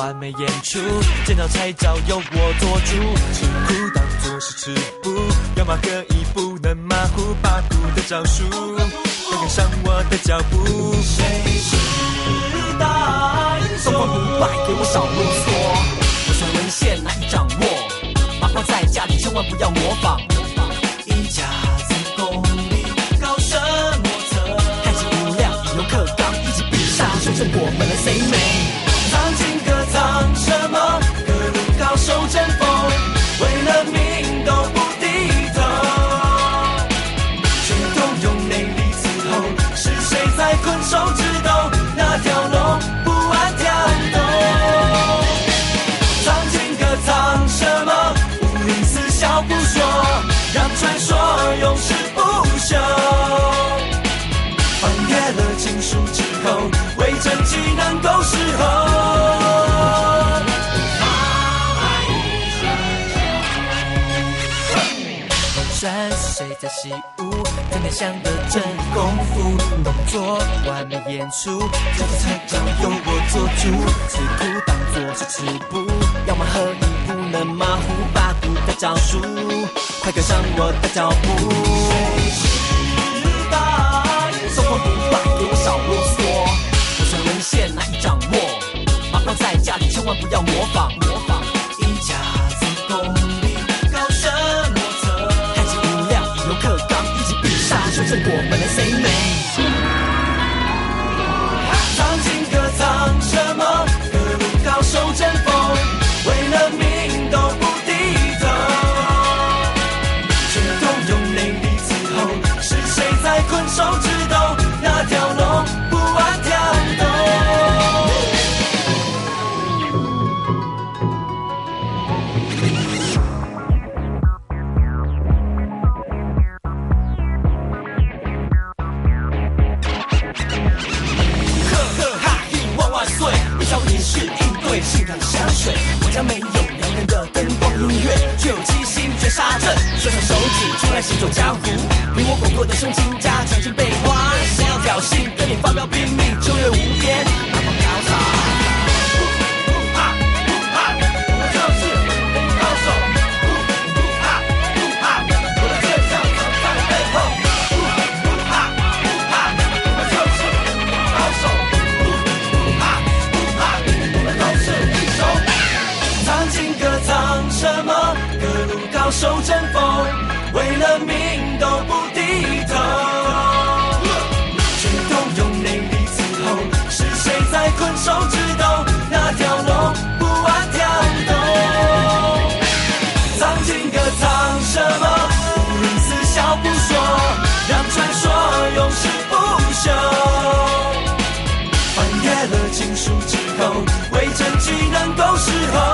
完美演出，见到菜招由我做主，吃苦当作是吃补，要么可以不能马虎，八股的招数，快跟上我的脚步。谁是大英雄？ 东方不败，给我少啰嗦。我想文献难以掌握，把放在家里千万不要模仿。 一家子功力高深莫测， 太极无量，以柔克刚，一起比杀，修正我们的谁美？ 藏经阁藏什么？各路高手争锋，为了命都不低头，却动用内力伺候。是谁在困兽之斗？那条龙不安跳动。藏经阁藏什么？武林四小不说，让传说永世不朽。翻越了经书之后，为真迹能够侍候。山水在习武，天天想的真功夫，动作完美演出，这次才招由我做主，吃苦当作是吃补，要么合一不能马虎，八股的招数，快跟上我的脚步。谁是大英雄？ 东方不败，给我少啰嗦。我想文献难以掌握，把放在家里千万不要模仿。 一家子功力高深莫测， 太极无量，以柔克刚，一起比杀，修正我们的谁美？ 藏经阁藏什么？各路高手争锋，为了命都不低头，却动用内力伺候。是谁在困兽之斗？那条龙不安跳动。 性感香水，我家没有两人的灯光音乐，却有七星绝杀阵，双手手指出来行走江湖，比我广阔的胸襟加强进被花，谁要挑衅跟你发飙拼命，秋月无边，南方高潮。高手争锋，为了命都不低头，却动用内力伺候。是谁在困兽之斗？那条龙不安跳动。藏经阁藏什么？武林四小不说，让传说永世不朽。翻越了经书之后，为真迹能够侍候。